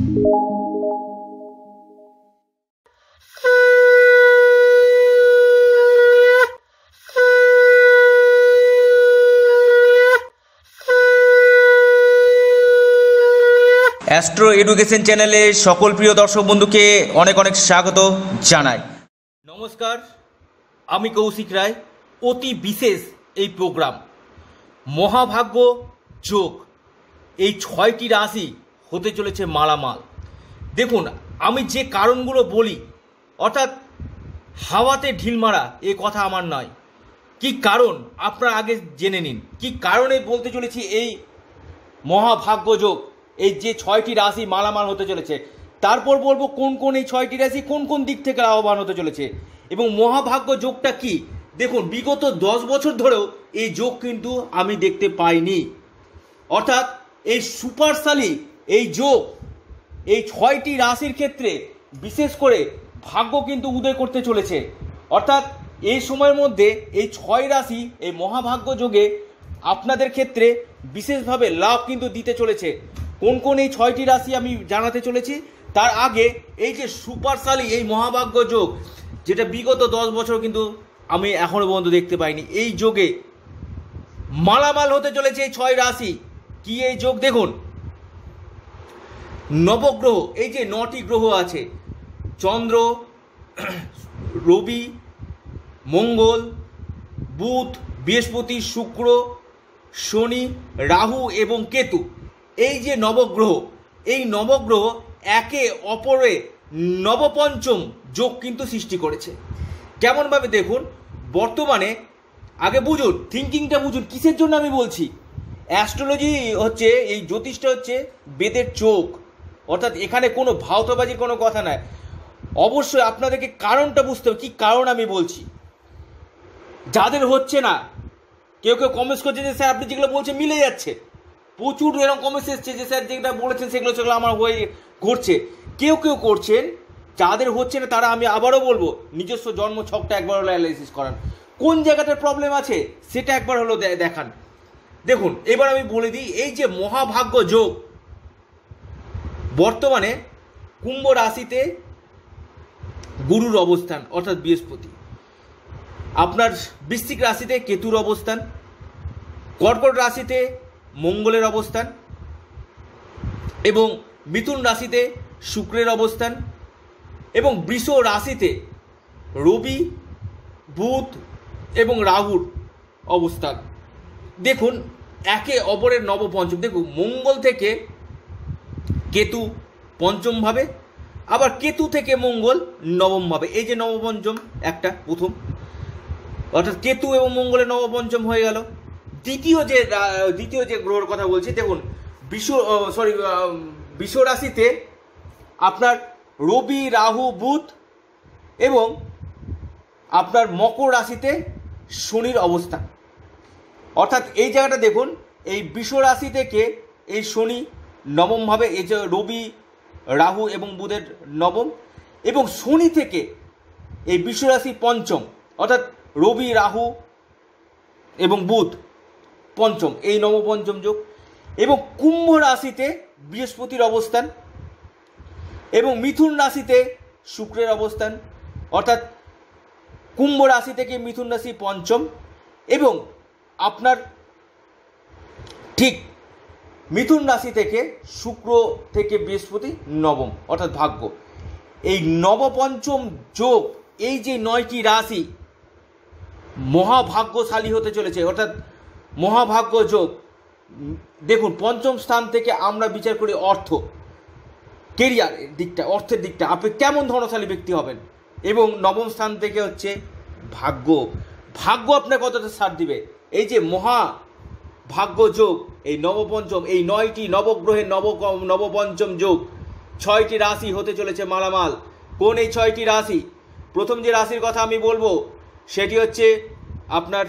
Astro education চ্যানেলে সকল প্রিয় দর্শক বন্ধুকে অনেক অনেক স্বাগত জানাই। নমস্কার, আমি কৌশিক রায়। অতি বিশেষ এই প্রোগ্রাম মহাভাগ্য যোগ, এই 6টি রাশি হতে চলেছে মালামাল। দেখুন, আমি যে কারণগুলো বলি, অর্থাৎ হাওয়াতে ঢিল মারা এ কথা আমার নয়। কি কারণ আপনারা আগে জেনে নিন, কি কারণে বলতে চলেছি এই মহাভাগ্য যোগ, এই যে 6টি রাশি মালামাল হতে চলেছে। তারপর বলবো কোন কোন এই 6টি রাশি কোন কোন দিক থেকে লাভবান হতে চলেছে এবং মহাভাগ্য যোগটা কি। দেখুন, বিগত 10 বছর ধরেও এই যোগ কিন্তু আমি দেখতে পাইনি। অর্থাৎ এই সুপারশালী এই যোগ, এই 6টি রাশির ক্ষেত্রে বিশেষ করে ভাগ্য কিন্তু উদয় করতে চলেছে। অর্থাৎ এই সময়ের মধ্যে এই 6 রাশি এই মহাভাগ্য যোগে আপনাদের ক্ষেত্রে বিশেষভাবে লাভ কিন্তু দিতে চলেছে। কোন কোন এই 6টি রাশি আমি জানাতে চলেছি। তার আগে এই যে সুপারশালী এই মহাভাগ্য যোগ, যেটা বিগত 10 বছর কিন্তু আমি এখনো পর্যন্ত দেখতে পাইনি, এই যোগে মালামাল হতে চলেছে এই 6 রাশি। কি এই যোগ? দেখুন, নবগ্রহ, এই যে 9টি গ্রহ আছে, চন্দ্র, রবি, মঙ্গল, বুধ, বৃহস্পতি, শুক্র, শনি, রাহু এবং কেতু, এই যে নবগ্রহ, এই নবগ্রহ একে অপরে নবপঞ্চম যোগ কিন্তু সৃষ্টি করেছে। কেমনভাবে দেখুন, বর্তমানে আগে বুঝুন, থিঙ্কিংটা বুঝুন, কিসের জন্য আমি বলছি। অ্যাস্ট্রোলজি হচ্ছে, এই জ্যোতিষটা হচ্ছে বেদের চোখ। অর্থাৎ এখানে কোনো ভাওতাবাজির কোনো কথা নাই। অবশ্যই আপনাদেরকে কারণটা বুঝতে হবে, কি কারণ আমি বলছি। যাদের হচ্ছে না, কেউ কেউ কমেন্টস করছে যে স্যার আপনি যেগুলো বলছেন মিলে যাচ্ছে। প্রচুর এরকম কমেন্টস এসছে যে স্যার যেটা বলেছেন সেগুলো আমার হয়ে ঘটছে। কেউ কেউ করছেন, যাদের হচ্ছে না তারা, আমি আবারও বলবো, নিজস্ব জন্ম ছকটা একবার হলো অ্যানালাইসিস করান, কোন জায়গাটার প্রবলেম আছে সেটা একবার হলো দেখান। দেখুন, এবার আমি বলে দিই, এই যে মহাভাগ্য যোগ, বর্তমানে কুম্ভ রাশিতে গুরুর অবস্থান অর্থাৎ বৃহস্পতি, আপনার বৃশ্চিক রাশিতে কেতুর অবস্থান, কর্কট রাশিতে মঙ্গলের অবস্থান এবং মিথুন রাশিতে শুক্রের অবস্থান এবং বৃষ রাশিতে রবি, বুধ এবং রাহুর অবস্থান। দেখুন, একে অপরের নবপঞ্চম। দেখুন, মঙ্গল থেকে কেতু পঞ্চম ভাবে, আবার কেতু থেকে মঙ্গল নবম ভাবে। এই যে নবপঞ্চম একটা প্রথম, অর্থাৎ কেতু এবং মঙ্গলের নবপঞ্চম হয়ে গেল। দ্বিতীয় যে গ্রহের কথা বলছি, দেখুন, বৃষ রাশিতে আপনার রবি, রাহু, বুধ এবং আপনার মকর রাশিতে শনির অবস্থান। অর্থাৎ এই জায়গাটা দেখুন, এই বৃষ রাশি থেকে এই শনি নবম ভাবে, এই যে রবি, রাহু এবং বুধের নবম, এবং শনি থেকে এই বৃষ রাশি পঞ্চম, অর্থাৎ রবি, রাহু এবং বুধ পঞ্চম, এই নবপঞ্চম যোগ। এবং কুম্ভ রাশিতে বৃহস্পতির অবস্থান এবং মিথুন রাশিতে শুক্রের অবস্থান, অর্থাৎ কুম্ভ রাশি থেকে মিথুন রাশি পঞ্চম এবং আপনার ঠিক মিথুন রাশি থেকে শুক্র থেকে বৃহস্পতি নবম, অর্থাৎ ভাগ্য। এই নবপঞ্চম যোগ, এই যে 9টি রাশি মহাভাগ্যশালী হতে চলেছে, অর্থাৎ মহাভাগ্য যোগ। দেখুন, পঞ্চম স্থান থেকে আমরা বিচার করি অর্থ, কেরিয়ারের দিকটা, অর্থের দিকটা, আপনি কেমন ধনশালী ব্যক্তি হবেন, এবং নবম স্থান থেকে হচ্ছে ভাগ্য। ভাগ্য আপনার কতটা সাথ দিবে। এই যে মহাভাগ্য যোগ, এই নবপঞ্চম, এই 9টি নবগ্রহের নবপঞ্চম যোগ, 6টি রাশি হতে চলেছে মালামাল। কোন এই 6টি রাশি? প্রথম যে রাশির কথা আমি বলবো সেটি হচ্ছে আপনার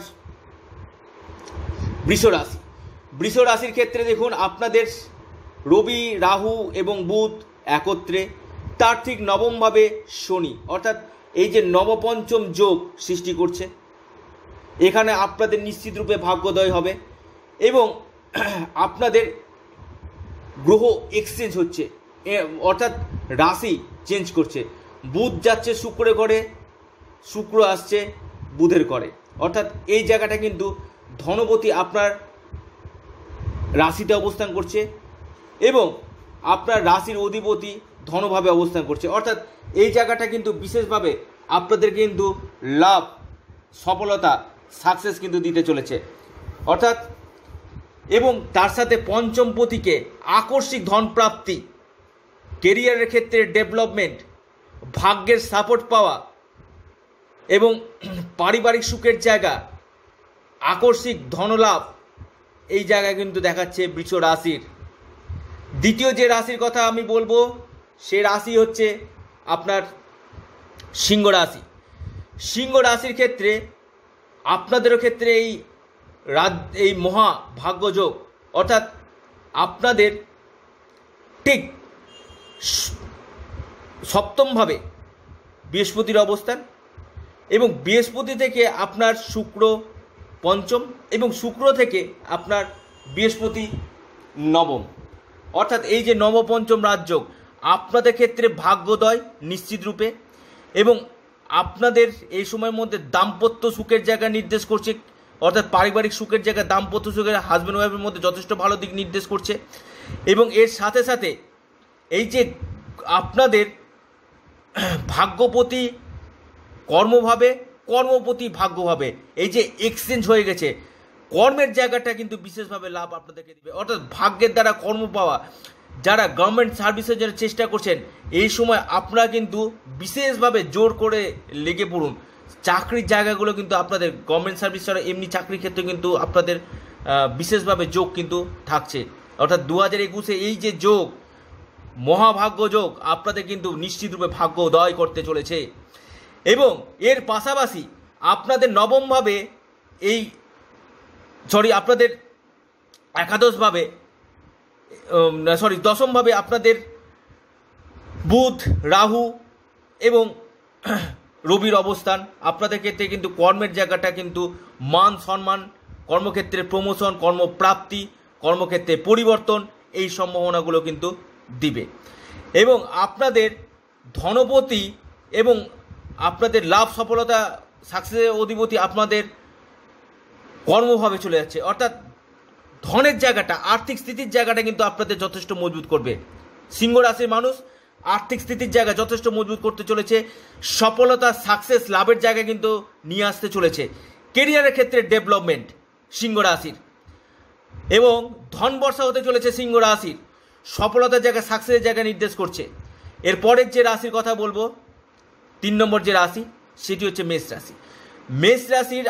বৃষ রাশি। বৃষ রাশির ক্ষেত্রে দেখুন, আপনাদের রবি, রাহু এবং বুধ একত্রে, তার ঠিক নবমভাবে শনি, অর্থাৎ এই যে নবপঞ্চম যোগ সৃষ্টি করছে। এখানে আপনাদের নিশ্চিত রূপে ভাগ্যোদয় হবে এবং আপনাদের গ্রহ এক্সচেঞ্জ হচ্ছে। অর্থাৎ রাশি চেঞ্জ করছে। বুধ যাচ্ছে শুক্রের ঘরে, শুক্র আসছে বুধের ঘরে, অর্থাৎ এই জায়গাটা কিন্তু ধনপতি আপনার রাশিতে অবস্থান করছে এবং আপনার রাশির অধিপতি ধনভাবে অবস্থান করছে। অর্থাৎ এই জায়গাটা কিন্তু বিশেষভাবে আপনাদের কিন্তু লাভ, সফলতা, সাকসেস কিন্তু দিতে চলেছে। অর্থাৎ এবং তার সাথে পঞ্চমপতিকে আকস্মিক ধনপ্রাপ্তি, কেরিয়ারের ক্ষেত্রে ডেভেলপমেন্ট, ভাগ্যের সাপোর্ট পাওয়া এবং পারিবারিক সুখের জায়গা, আকস্মিক ধনলাভ, এই জায়গায় কিন্তু দেখাচ্ছে বৃষ রাশির। দ্বিতীয় যে রাশির কথা আমি বলবো সে রাশি হচ্ছে আপনার সিংহ রাশি। সিংহ রাশির ক্ষেত্রে আপনাদেরও ক্ষেত্রে এই মহা ভাগ্যযোগ, অর্থাৎ আপনাদের ঠিক সপ্তমভাবে বৃহস্পতির অবস্থান এবং বৃহস্পতি থেকে আপনার শুক্র পঞ্চম এবং শুক্র থেকে আপনার বৃহস্পতি নবম, অর্থাৎ এই যে নবপঞ্চম রাজযোগ আপনাদের ক্ষেত্রে ভাগ্যোদয় নিশ্চিত রূপে এবং আপনাদের এই সময়ের মধ্যে দাম্পত্য সুখের জায়গা নির্দেশ করছে, অর্থাৎ পারিবারিক সুখের জায়গা, দাম্পত্য সুখের হাজব্যান্ড ওয়াইফের মধ্যে যথেষ্ট ভালো দিক নির্দেশ করছে। এবং এর সাথে সাথে এই যে আপনাদের ভাগ্যপতি কর্মভাবে, কর্মপতি ভাগ্যভাবে, এই যে এক্সচেঞ্জ হয়ে গেছে, কর্মের জায়গাটা কিন্তু বিশেষভাবে লাভ আপনাদেরকে দেবে। অর্থাৎ ভাগ্যের দ্বারা কর্ম পাওয়া, যারা গভর্নমেন্ট সার্ভিসের জন্য চেষ্টা করছেন এই সময় আপনারা কিন্তু বিশেষভাবে জোর করে লেগে পড়ুন। চাকরির জায়গাগুলো কিন্তু আপনাদের গভর্নমেন্ট সার্ভিস ছাড়া এমনি চাকরির ক্ষেত্রে কিন্তু আপনাদের বিশেষভাবে যোগ কিন্তু থাকছে। অর্থাৎ 2021-এ এই যে যোগ, মহাভাগ্য যোগ আপনাদের কিন্তু নিশ্চিতরূপে ভাগ্য উদয় করতে চলেছে। এবং এর পাশাপাশি আপনাদের নবমভাবে আপনাদের একাদশভাবে দশমভাবে আপনাদের বুধ, রাহু এবং রবির অবস্থান আপনাদের ক্ষেত্রে কিন্তু কর্মের জায়গাটা কিন্তু মান সম্মান, কর্মক্ষেত্রে প্রমোশন, কর্মপ্রাপ্তি, কর্মক্ষেত্রে পরিবর্তন, এই সম্ভাবনাগুলো কিন্তু দিবে। এবং আপনাদের ধনপতি এবং আপনাদের লাভ, সফলতা, সাকসেসের অধিপতি আপনাদের কর্মভাবে চলে যাচ্ছে। অর্থাৎ ধনের জায়গাটা, আর্থিক স্থিতির জায়গাটা কিন্তু আপনাদের যথেষ্ট মজবুত করবে। সিংহ রাশির মানুষ আর্থিক স্থিতির জায়গা যথেষ্ট মজবুত করতে চলেছে। সফলতা, সাকসেস, লাভের জায়গা কিন্তু নিয়ে আসতে চলেছে। কেরিয়ারের ক্ষেত্রে ডেভেলপমেন্ট সিংহ রাশির এবং ধন বর্ষা হতে চলেছে সিংহ রাশির। সফলতার জায়গা, সাকসেসের জায়গা নির্দেশ করছে। এরপরের যে রাশির কথা বলবো, 3 নম্বর যে রাশি সেটি হচ্ছে মেষ রাশি। মেষ রাশির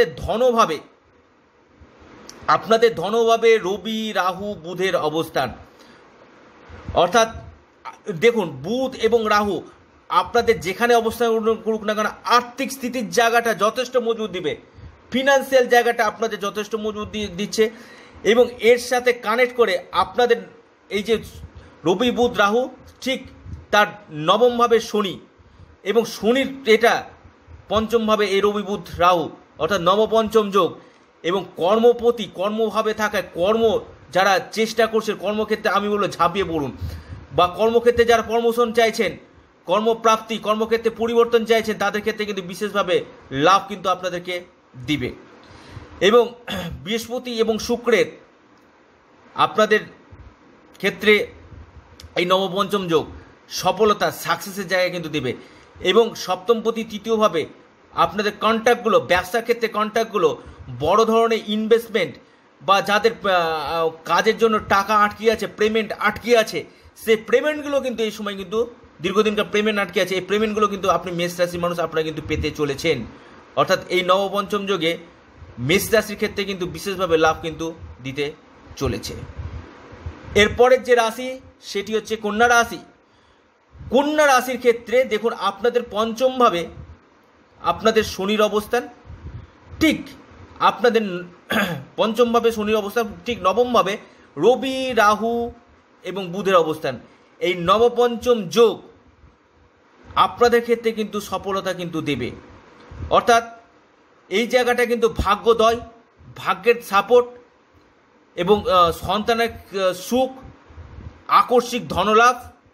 আপনাদের ধনভাবে রবি, রাহু, বুধের অবস্থান। অর্থাৎ দেখুন, বুধ এবং রাহু আপনাদের যেখানে অবস্থান করুক না কেন আর্থিক স্থিতির জায়গাটা যথেষ্ট মজবুত দিবে। ফিনান্সিয়াল জায়গাটা আপনাদের যথেষ্ট মজবুত দিচ্ছে। এবং এর সাথে কানেক্ট করে আপনাদের এই যে রবি, বুধ, রাহু, ঠিক তার নবমভাবে শনি এবং শনির এটা পঞ্চমভাবে এই রবি, বুধ, রাহু, অর্থাৎ নবপঞ্চম যোগ এবং কর্মপতি কর্মভাবে থাকায় যারা চেষ্টা করছেন কর্মক্ষেত্রে, আমি বলবো ঝাঁপিয়ে পড়ুন। বা কর্মক্ষেত্রে যারা প্রমোশন চাইছেন, কর্মপ্রাপ্তি, কর্মক্ষেত্রে পরিবর্তন চাইছেন, তাদের ক্ষেত্রে কিন্তু বিশেষভাবে লাভ কিন্তু আপনাদেরকে দিবে। এবং বৃহস্পতি এবং শুক্রের আপনাদের ক্ষেত্রে এই নবপঞ্চম যোগ সফলতা, সাকসেসের জায়গায় কিন্তু দেবে। এবং সপ্তমপতি তৃতীয়ভাবে আপনাদের কন্ট্যাক্টগুলো, ব্যবসার ক্ষেত্রে কন্ট্যাক্টগুলো, বড় ধরনের ইনভেস্টমেন্ট বা যাদের কাজের জন্য টাকা আটকে আছে, পেমেন্ট আটকে আছে, সেই পেমেন্টগুলো কিন্তু এই সময় কিন্তু দীর্ঘদিনকার পেমেন্ট আটকে আছে, এই পেমেন্টগুলো কিন্তু আপনি মেষ রাশির মানুষ আপনারা কিন্তু পেতে চলেছেন। অর্থাৎ এই নবপঞ্চম যোগে মেষ রাশির ক্ষেত্রে কিন্তু বিশেষভাবে লাভ কিন্তু দিতে চলেছে। এরপরের যে রাশি সেটি হচ্ছে কন্যা রাশি। কন্যা রাশির ক্ষেত্রে দেখুন, আপনাদের পঞ্চমভাবে আপনাদের শনির অবস্থান, ঠিক আপনাদের পঞ্চমভাবে শনির অবস্থান, ঠিক নবমভাবে রবি, রাহু এবং বুধের অবস্থান। এই নবপঞ্চম যোগ আপনাদের ক্ষেত্রে কিন্তু সফলতা কিন্তু দেবে। অর্থাৎ এই জায়গাটা কিন্তু ভাগ্যোদয়, ভাগ্যের সাপোর্ট এবং সন্তানের সুখ, আকস্মিক ধনলাভ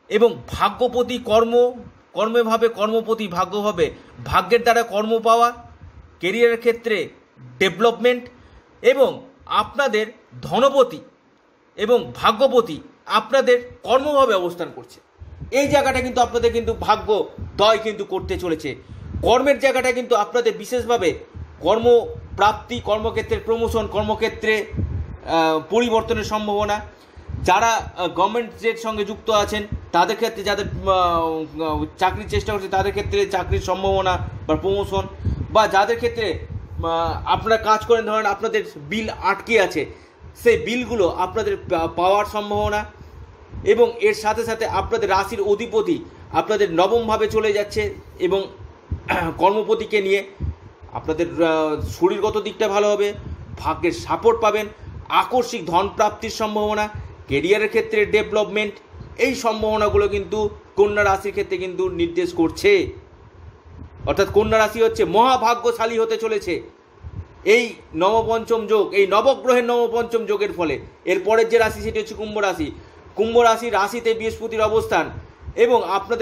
এবং ভাগ্যপতি কর্মে ভাবে কর্মপতি ভাগ্যভাবে ভাগ্যের দ্বারা কর্ম পাওয়া, কেরিয়ারের ক্ষেত্রে ডেভেলপমেন্ট এবং আপনাদের ধনপতি এবং ভাগ্যপতি আপনাদের কর্মভাবে অবস্থান করছে। এই জায়গাটা কিন্তু আপনাদের কিন্তু ভাগ্যদয় কিন্তু করতে চলেছে। কর্মের জায়গাটা কিন্তু আপনাদের বিশেষভাবে কর্মপ্রাপ্তি, কর্মক্ষেত্রের প্রমোশন, কর্মক্ষেত্রে পরিবর্তনের সম্ভাবনা। যারা গভর্নমেন্টের সঙ্গে যুক্ত আছেন তাদের ক্ষেত্রে, যাদের চাকরির চেষ্টা করছে তাদের ক্ষেত্রে চাকরির সম্ভাবনা বা প্রমোশন, বা যাদের ক্ষেত্রে আপনারা কাজ করেন, ধরেন আপনাদের বিল আটকে আছে, সেই বিলগুলো আপনাদের পাওয়ার সম্ভাবনা। এবং এর সাথে সাথে আপনাদের রাশির অধিপতি আপনাদের নবমভাবে চলে যাচ্ছে এবং কর্মপতিকে নিয়ে আপনাদের শরীরগত দিকটা ভালো হবে, ভাগ্যের সাপোর্ট পাবেন, আকস্মিক ধন প্রাপ্তির সম্ভাবনা, কেরিয়ারের ক্ষেত্রে ডেভেলপমেন্ট, এই সম্ভাবনাগুলো কিন্তু কন্যা রাশির ক্ষেত্রে কিন্তু নির্দেশ করছে। অর্থাৎ কন্যা রাশি হচ্ছে মহাভাগ্যশালী হতে চলেছে এই নবপঞ্চম যোগ, এই নবগ্রহের নবপঞ্চম যোগের ফলে। এরপরের যে রাশি সেটি হচ্ছে কুম্ভ রাশি। কুম্ভ রাশির রাশিতে বৃহস্পতির অবস্থান এবং আপনাদের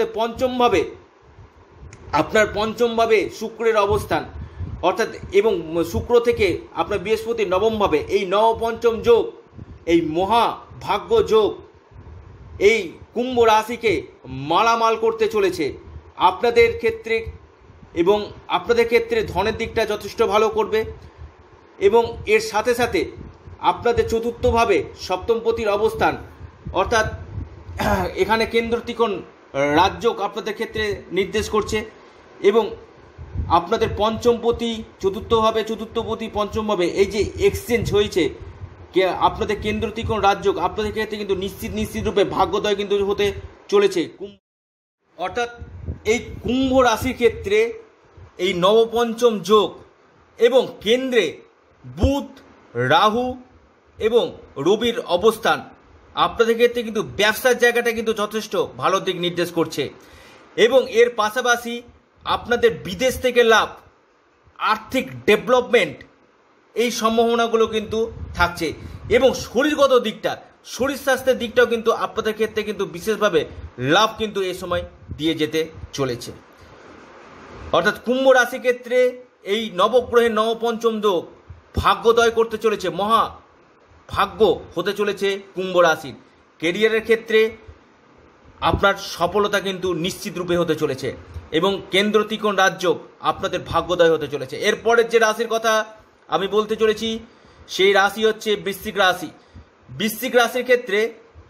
পঞ্চমভাবে শুক্রের অবস্থান, অর্থাৎ এবং শুক্র থেকে আপনার বৃহস্পতির নবমভাবে, এই নবপঞ্চম যোগ, এই মহাভাগ্য যোগ এই কুম্ভ রাশিকে মালামাল করতে চলেছে আপনাদের ক্ষেত্রে। এবং আপনাদের ক্ষেত্রে ধনের দিকটা যথেষ্ট ভালো করবে। এবং এর সাথে সাথে আপনাদের চতুর্থভাবে সপ্তমপতির অবস্থান, অর্থাৎ এখানে কেন্দ্র ত্রিকোণ রাজযোগ আপনাদের ক্ষেত্রে নির্দেশ করছে। এবং আপনাদের পঞ্চমপতি চতুর্থপতি পঞ্চমভাবে এই যে এক্সচেঞ্জ হয়েছে, আপনাদের কেন্দ্র ত্রিকোণ রাজযোগ আপনাদের ক্ষেত্রে কিন্তু নিশ্চিত রূপে ভাগ্যোদয় কিন্তু হতে চলেছে। অর্থাৎ এই কুম্ভ রাশির ক্ষেত্রে এই নবপঞ্চম যোগ এবং কেন্দ্রে বুধ, রাহু এবং রবির অবস্থান আপনাদের ক্ষেত্রে কিন্তু ব্যবসার জায়গাটা কিন্তু যথেষ্ট ভালো দিক নির্দেশ করছে। এবং এর পাশাপাশি আপনাদের বিদেশ থেকে লাভ, আর্থিক ডেভেলপমেন্ট, এই সম্ভাবনাগুলো কিন্তু থাকছে। এবং শরীরগত দিকটা, শরীর স্বাস্থ্যের দিকটাও কিন্তু আপনাদের ক্ষেত্রে কিন্তু বিশেষভাবে লাভ কিন্তু এই সময় দিয়ে যেতে চলেছে। অর্থাৎ কুম্ভ রাশির ক্ষেত্রে এই নবগ্রহের নবপঞ্চম যোগ ভাগ্যোদয় করতে চলেছে, মহা ভাগ্য হতে চলেছে কুম্ভ রাশির। কেরিয়ারের ক্ষেত্রে আপনার সফলতা কিন্তু নিশ্চিত রূপে হতে চলেছে এবং কেন্দ্র ত্রিকোণ রাজযোগ আপনাদের ভাগ্যোদয় হতে চলেছে। এরপরের যে রাশির কথা আমি বলতে চলেছি সেই রাশি হচ্ছে বৃশ্চিক রাশি। বৃশ্চিক রাশির ক্ষেত্রে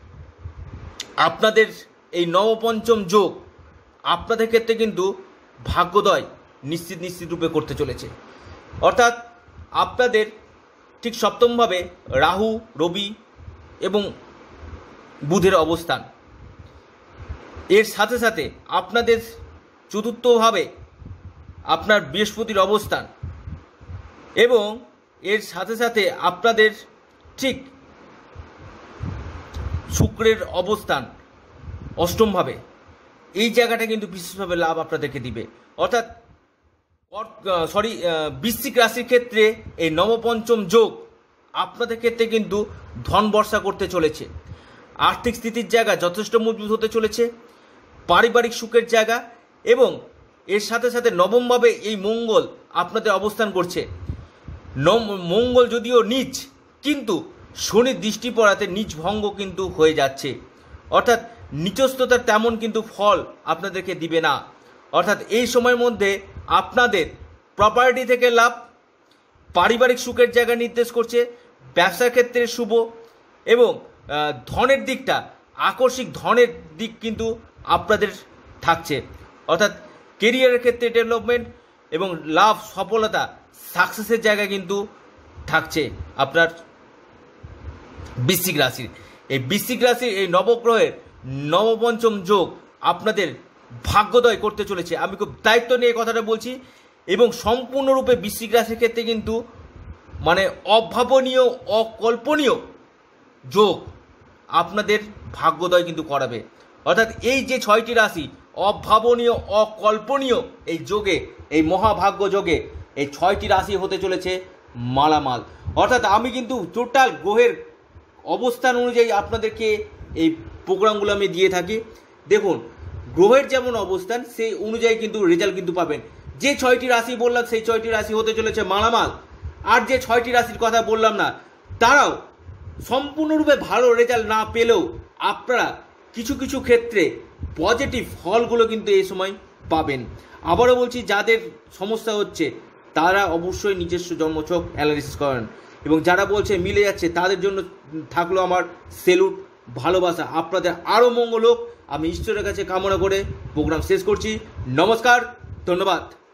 আপনাদের এই নবপঞ্চম যোগ আপনাদের ক্ষেত্রে কিন্তু ভাগ্যোদয় নিশ্চিত রূপে করতে চলেছে। অর্থাৎ আপনাদের ঠিক সপ্তমভাবে রাহু, রবি এবং বুধের অবস্থান, এর সাথে সাথে আপনাদের চতুর্থভাবে আপনার বৃহস্পতির অবস্থান এবং এর সাথে সাথে আপনাদের ঠিক শুক্রের অবস্থান অষ্টমভাবে, এই জায়গাটা কিন্তু বিশেষভাবে লাভ আপনাদেরকে দিবে। অর্থাৎ বৃশ্চিক রাশির ক্ষেত্রে এই নবপঞ্চম যোগ আপনাদের ক্ষেত্রে কিন্তু ধন বর্ষা করতে চলেছে, আর্থিক স্থিতির জায়গা যথেষ্ট মজবুত হতে চলেছে, পারিবারিক সুখের জায়গা। এবং এর সাথে সাথে নবমভাবে এই মঙ্গল আপনাদের অবস্থান করছে। মঙ্গল যদিও নীচ, কিন্তু শনির দৃষ্টি পড়াতে নীচ ভঙ্গ কিন্তু হয়ে যাচ্ছে। অর্থাৎ নিচস্থতার তেমন কিন্তু ফল আপনাদেরকে দিবে না। অর্থাৎ এই সময়ের মধ্যে আপনাদের প্রপার্টি থেকে লাভ, পারিবারিক সুখের জায়গা নির্দেশ করছে, ব্যবসার ক্ষেত্রে শুভ এবং ধনের দিকটা, আকস্মিক ধনের দিক কিন্তু আপনাদের থাকছে। অর্থাৎ কেরিয়ারের ক্ষেত্রে ডেভেলপমেন্ট এবং লাভ, সফলতা, সাকসেসের জায়গা কিন্তু থাকছে আপনার বৃশ্চিক রাশির। এই বৃশ্চিক রাশির এই নবগ্রহের নবপঞ্চম যোগ আপনাদের ভাগ্যোদয় করতে চলেছে। আমি খুব দায়িত্ব নিয়ে কথাটা বলছি এবং সম্পূর্ণরূপে বৃশ্চিক রাশির ক্ষেত্রে কিন্তু মানে অভাবনীয়, অকল্পনীয় যোগ আপনাদের ভাগ্যোদয় কিন্তু করাবে। অর্থাৎ এই যে 6টি রাশি অভাবনীয়, অকল্পনীয় এই যোগে, এই মহাভাগ্য যোগে এই 6টি রাশি হতে চলেছে মালামাল। অর্থাৎ আমি কিন্তু টোটাল গ্রহের অবস্থান অনুযায়ী আপনাদেরকে এই প্রোগ্রামগুলো আমি দিয়ে থাকি। দেখুন গ্রহের যেমন অবস্থান সেই অনুযায়ী কিন্তু রেজাল্ট কিন্তু পাবেন। যে 6টি রাশি বললাম সেই 6টি রাশি হতে চলেছে মালামাল, আর যে 6টি রাশির কথা বললাম না তারাও সম্পূর্ণরূপে ভালো রেজাল্ট না পেলেও আপনারা কিছু কিছু ক্ষেত্রে পজিটিভ ফলগুলো কিন্তু এই সময় পাবেন। আবারও বলছি, যাদের সমস্যা হচ্ছে তারা অবশ্যই নিজস্ব জন্মছক অ্যানালিসিস করেন, এবং যারা বলছে মিলে যাচ্ছে তাদের জন্য থাকলো আমার সেলুট, ভালোবাসা। আপনাদের আরও মঙ্গল হোক আমি ঈশ্বরের কাছে কামনা করে প্রোগ্রাম শেষ করছি। নমস্কার, ধন্যবাদ।